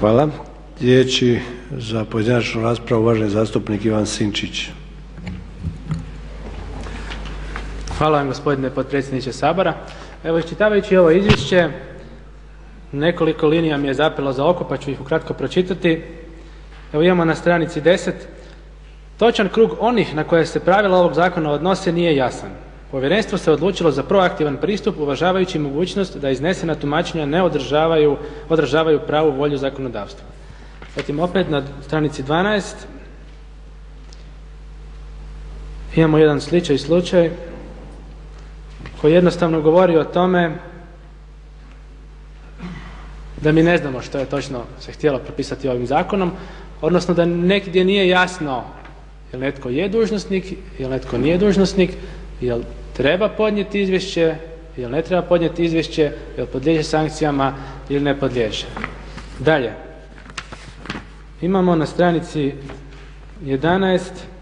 Hvala. Riječi za pojedinačnu raspravu uvaženi zastupnik Ivan Sinčić. Hvala vam gospodine potpredsjedniče Sabora. Evo iščitavajući ovo izvješće nekoliko linija mi je zapelo za oko pa ću ih ukratko pročitati. Evo imamo na stranici 10. Točan krug onih na koje se pravila ovog zakona odnose nije jasan. Povjerenstvo se odlučilo za proaktivan pristup uvažavajući mogućnost da iznesena tumačenja ne odražavaju pravu volju zakonodavstva. Zatim opet na stranici 12 imamo jedan sličan slučaj koji jednostavno govori o tome da mi ne znamo što je točno se htjelo propisati ovim zakonom, odnosno da negdje nije jasno jel netko je dužnosnik, jel netko nije dužnosnik, jel treba podnijeti izvješće, jel ne treba podnijeti izvješće, jel podliježe sankcijama ili ne podliježe. Dalje, imamo na stranici 11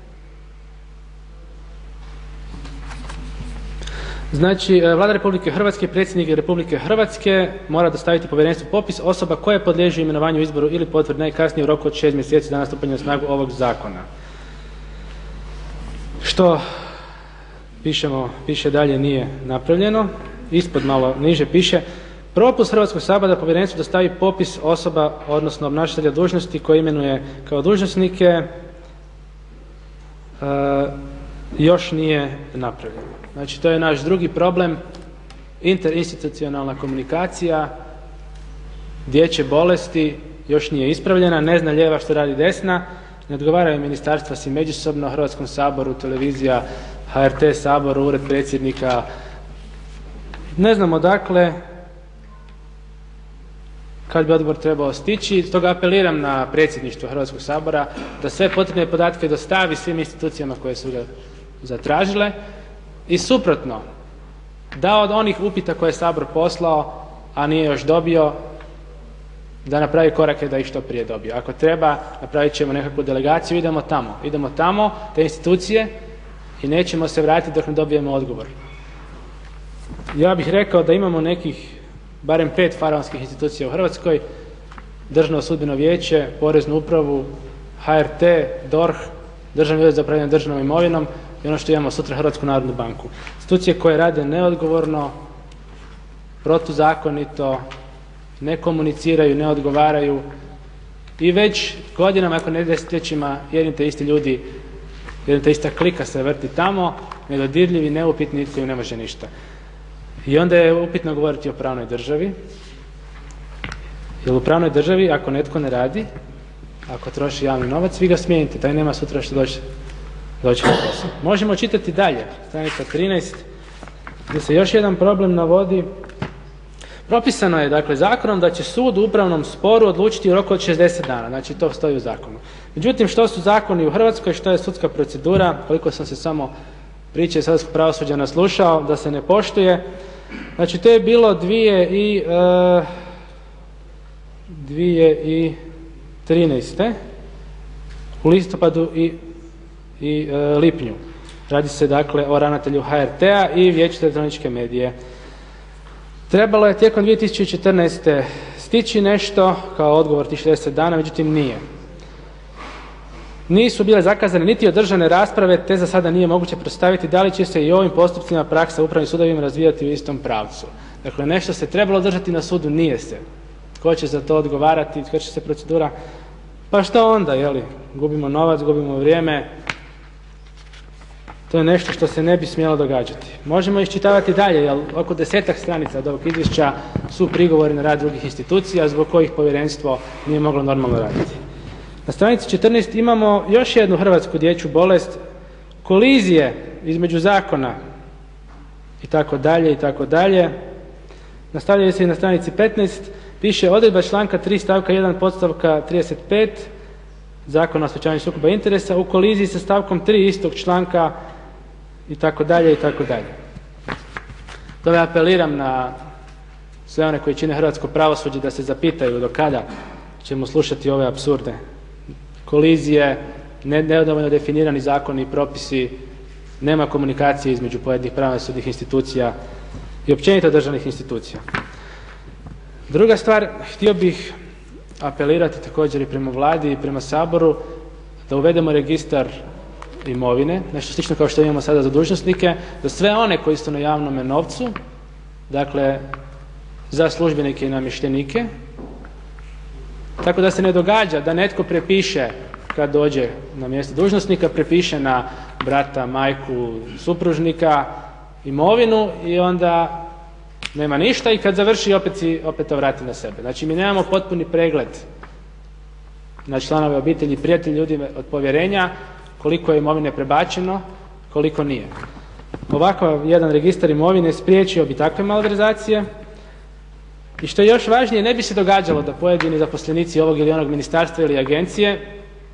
znači Vlada Republike Hrvatske, predsjednik Republike Hrvatske mora dostaviti povjerenstvu popis osoba koje podliježu imenovanju, izboru ili potvrdi najkasnije u roku od 6 mjeseci dana stupanja na snagu ovog zakona. Što piše dalje nije napravljeno. Ispod malo niže piše propust Hrvatskog sabora da povjerenstvu dostavi popis osoba, odnosno obnašatelja dužnosti koje imenuje kao dužnosnike, još nije napravljeno. Znači to je naš drugi problem, interinstitucionalna komunikacija, dječje bolesti još nije ispravljena, ne zna lijeva što radi desna, ne odgovaraju ministarstva si međusobno, Hrvatskom saboru, televizija, HRT, Sabor, Ured predsjednika. Ne znamo dakle kad bi odbor trebao stići, stoga apeliram na predsjedništvo Hrvatskog sabora da sve potrebne podatke dostavi svim institucijama koje su ga zatražile i suprotno, da od onih upita koje je Sabor poslao, a nije još dobio, da napravi korake da ih što prije dobije. Ako treba, napravit ćemo nekakvu delegaciju, idemo tamo, te institucije i nećemo se vratiti dok ne dobijemo odgovor. Ja bih rekao da imamo nekih barem 5 faraonskih institucija u Hrvatskoj, Državno sudbeno vijeće, Poreznu upravu, HRT, DORH, Državni ured za upravljanje državnom imovinom i ono što imamo sutra Hrvatsku narodnu banku. Institucije koje rade neodgovorno, protuzakonito, ne komuniciraju, ne odgovaraju i već godinama, ako ne desetljećima, jedni te isti ljudi, jedna te ista klika se vrti tamo, nedodirljivi, neupitni, nitko im ne može ništa. I onda je upitno govoriti o pravnoj državi, jer u pravnoj državi ako netko ne radi, ako troši javni novac, vi ga smijenite, taj nema sutra što doći na posao. Možemo čitati dalje, stranica 13, gdje se još jedan problem navodi. Propisano je dakle zakonom da će sud u upravnom sporu odlučiti u roku od 60 dana, znači to stoji u zakonu. Međutim, što su zakoni u Hrvatskoj, što je sudska procedura, koliko sam se samo priče iz hrvatskog pravosuđa naslušao da se ne poštuje. Znači to je bilo 2013. u listopadu i lipnju. Radi se dakle o ravnatelju HRT-a i Vijeću za elektroničke medije. Trebalo je tijekom 2014. stići nešto kao odgovor tih 60 dana, međutim nije. Nisu bile zakazane niti održane rasprave, te za sada nije moguće predstaviti da li će se i ovim postupcima praksa u upravnim sudovima razvijati u istom pravcu. Dakle, nešto se trebalo održati na sudu, nije se. Tko će za to odgovarati, tko će se procedura? Pa što onda, jeli? Gubimo novac, gubimo vrijeme. To je nešto što se ne bi smjelo događati. Možemo iščitavati dalje, jer oko 10-ak stranica od ovog izvješća su prigovori na rad drugih institucija zbog kojih povjerenstvo nije moglo normalno raditi. Na stranici 14 imamo još jednu hrvatsku dječju bolest, kolizije između zakona itd., itd. Nastavljaju se i na stranici 15, piše odredba članka 3 stavka 1 podstavka 35 Zakona o sprječavanju sukoba interesa u koliziji sa stavkom 3 istog članka itd., itd. To ja apeliram na sve one koji čine hrvatsko pravosuđe da se zapitaju do kada ćemo slušati ove apsurde kolizije, nedovoljno definirani zakoni i propisi, nema komunikacije između pojedinih pravosudnih institucija i općenito državnih institucija. Druga stvar, htio bih apelirati također i prema Vladi i prema Saboru da uvedemo registar imovine, nešto slično kao što imamo sada za dužnosnike, da sve one koji su na javnome novcu, dakle za službenike i namještenike, tako da se ne događa da netko prepiše kad dođe na mjesto dužnosnika, prepiše na brata, majku, supružnika imovinu i onda nema ništa i kad završi opet to vrati na sebe. Znači mi nemamo potpuni pregled na članove obitelji, prijatelji, ljudi od povjerenja, koliko je imovine prebačeno, koliko nije. Ovakav jedan registar imovine spriječio bi takve malverzacije i što je još važnije, ne bi se događalo da pojedini zaposlenici ovog ili onog ministarstva ili agencije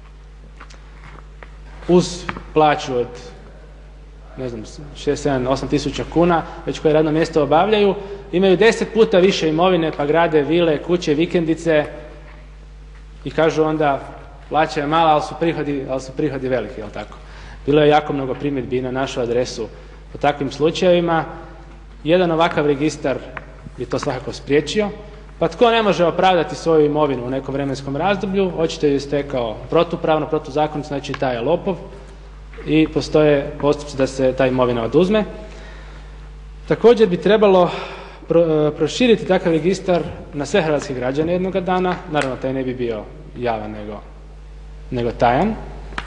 uz plaću od 6, 7, 8 tisuća kuna, već koje radno mjesto obavljaju, imaju 10 puta više imovine pa grade vile, kuće, vikendice i kažu onda plaća je mala, ali su prihodi veliki, jel tako? Bilo je jako mnogo primjedbi na našu adresu o takvim slučajevima. Jedan ovakav registar bi to svakako spriječio. Pa tko ne može opravdati svoju imovinu u nekom vremenskom razdoblju, očito je stekao protupravno, protuzakonito, znači taj je lopov i postoje postupci da se ta imovina oduzme. Također bi trebalo proširiti takav registar na sve hrvatske građane jednoga dana. Naravno taj ne bi bio javan nego tajan.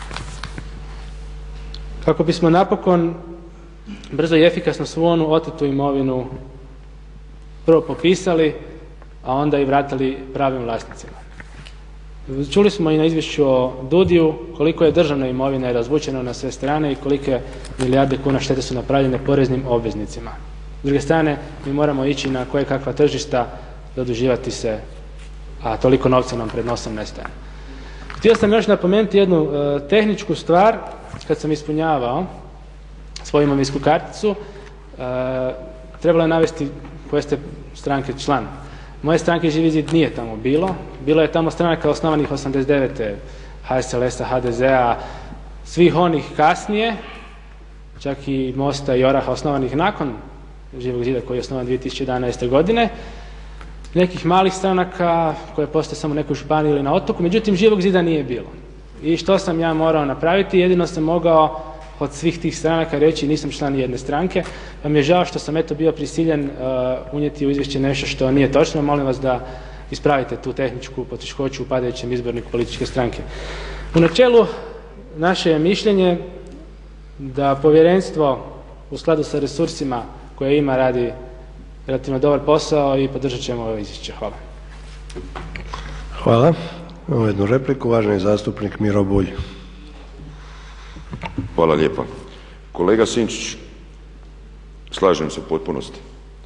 Kako bismo napokon brzo i efikasno svu onu otetu imovinu prvo popisali, a onda i vratili pravim vlasnicima. Čuli smo i na izvješću o DUDI-u koliko je državna imovina razvučena na sve strane i kolike milijarde kuna štete su napravljene poreznim obveznicima. S druge strane, mi moramo ići na koje kakva tržišta, zaduživati se, a toliko novca nam pred nosom nestaje. Htio sam još napomenuti jednu tehničku stvar. Kad sam ispunjavao svoju imovinsku karticu, trebalo je navesti koje ste stranke član. Moje stranke Živi zid nije tamo bilo. Bilo je tamo stranaka osnovanih 89. HSLS-a, HDZ-a, svih onih kasnije, čak i Mosta i Oraha osnovanih nakon Živog zida koji je osnovan 2011. godine. Nekih malih stranaka koje postoje samo u nekoj županiji ili na otoku, međutim Živog zida nije bilo. I što sam ja morao napraviti? Jedino sam mogao od svih tih stranaka reći nisam član jedne stranke, pa mi je žao što sam eto bio prisiljen unijeti u izvješće nešto što nije točno. Molim vas da ispravite tu tehničku poteškoću u padajućem izborniku političke stranke. U načelu naše je mišljenje da povjerenstvo u skladu sa resursima koje ima radi relativno dobar posao i podržat ćemo ovo izvješće. Hvala. Hvala. Imamo jednu repliku, uvaženi zastupnik Miro Bulj. Hvala lijepa. Kolega Sinčić, slažem se u potpunosti.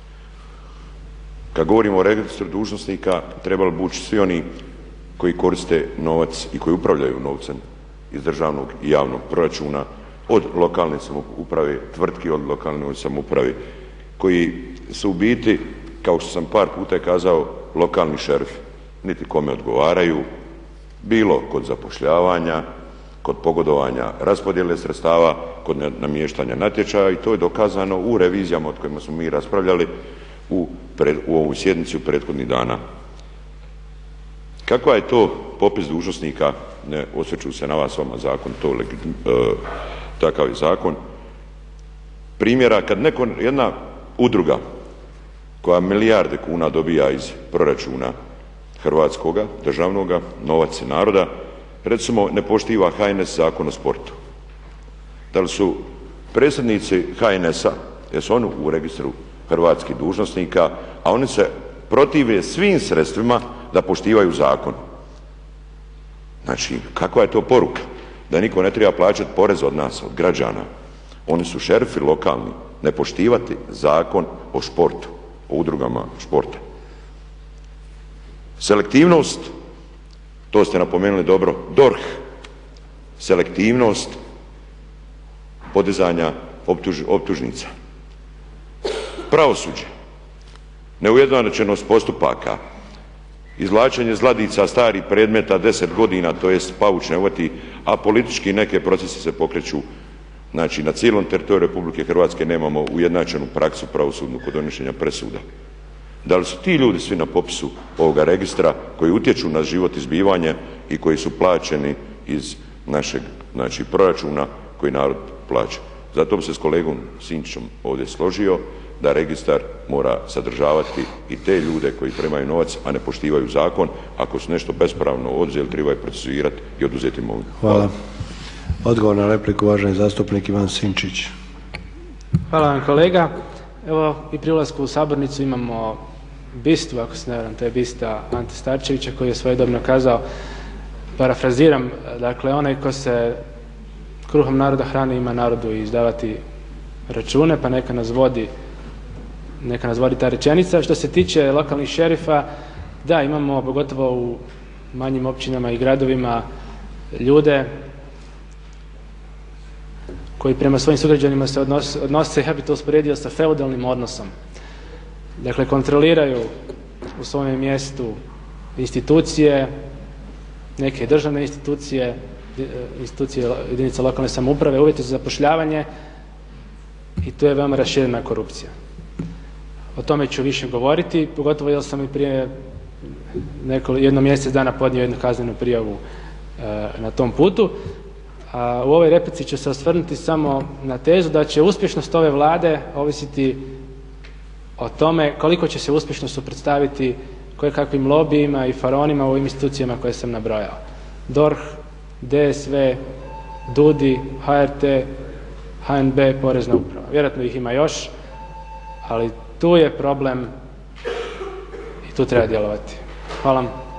Kad govorimo o registru dužnosnika trebali bi ući svi oni koji koriste novac i koji upravljaju novcem iz državnog i javnog proračuna, od lokalne samouprave, tvrtki od lokalne samouprave, koji su u biti, kao što sam par puta kazao, lokalni šerifi. Niti kome odgovaraju, bilo kod zapošljavanja, kod pogodovanja raspodjele sredstava, kod namještanja natječaja i to je dokazano u revizijama o kojima smo mi raspravljali u ovoj sjednici u prethodnih dana. Kakva je to popis dužnosnika, ne osvrću se na vas, vama zakon, takav je zakon, primjera kad jedna udruga koja milijarde kuna dobija iz proračuna hrvatskoga, državnoga, novac naroda, recimo ne poštiva HNS Zakon o sportu. Da li su predsjednici HNS-a, jesu oni u registru hrvatskih dužnosnika, a oni se protive svim sredstvima da poštivaju zakon? Znači, kakva je to poruka? Da niko ne treba plaćati porez od nas, od građana. Oni su šerifi lokalni, ne poštivati zakon o športu, o udrugama športa. Selektivnost, to ste napomenuli dobro, DORH, selektivnost podizanja optužnica. Pravosuđe, neujednačenost postupaka, izvlačenje iz ladica starih predmeta 10 godina, to jest paučne uvati, a politički neke procesi se pokreću. Znači na cijelom teritoriju Republike Hrvatske nemamo ujednačenu praksu pravosudnu kod donošenja presuda. Da li su ti ljudi svi na popisu ovoga registra koji utječu na život i zbivanje i koji su plaćeni iz našeg znači proračuna koji narod plaća? Zato bi se s kolegom Sinčićem ovdje složio da registar mora sadržavati i te ljude koji primaju novac a ne poštivaju zakon. Ako su nešto bespravno oduzeli treba ih procesuirati i oduzeti imovinu. Hvala. Odgovor na repliku uvaženi zastupnik Ivan Sinčić. Hvala vam kolega. Evo i pri ulasku u sabornicu imamo bistu, ako se ne varam, to je bista Ante Starčevića koji je svojedobno kazao, parafraziram, dakle onaj ko se kruhom naroda hrani ima narodu i izdavati račune, pa neka nas vodi ta rečenica. Što se tiče lokalnih šerifa, da, imamo pogotovo u manjim općinama i gradovima ljude koji prema svojim sugrađanima se odnose, ja bih to usporedio sa feudalnim odnosom. Dakle, kontroliraju u svome mjestu institucije, neke državne institucije jedinica lokalne samouprave, uvjete za zapošljavanje i tu je veoma raširena korupcija. O tome ću više govoriti, pogotovo jer sam i prije jedno mjesec dana podnio jednu kaznenu prijavu na tom putu. A u ovoj replici ću se osvrnuti samo na tezu da će uspješnost ove Vlade ovisiti o tome koliko će se uspješno suprotstaviti kojekakvim lobijima i faraonima u ovim institucijama koje sam nabrojao. DORH, DSV, DUDI, HRT, HNB, Porezna uprava. Vjerojatno ih ima još, ali tu je problem i tu treba djelovati. Hvala.